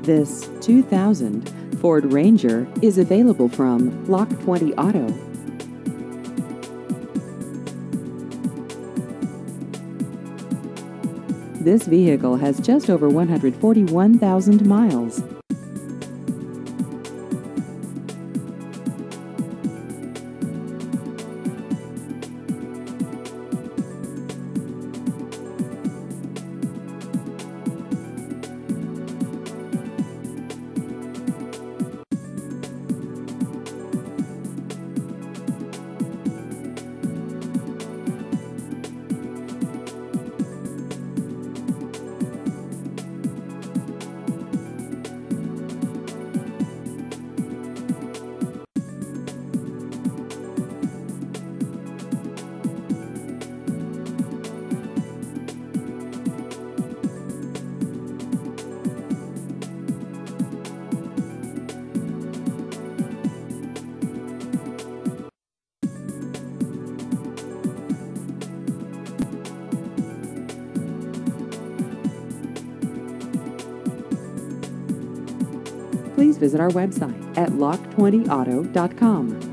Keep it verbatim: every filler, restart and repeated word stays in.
This two thousand Ford Ranger is available from Lock twenty Auto. This vehicle has just over one hundred forty-one thousand miles. Please visit our website at lock twenty auto dot com.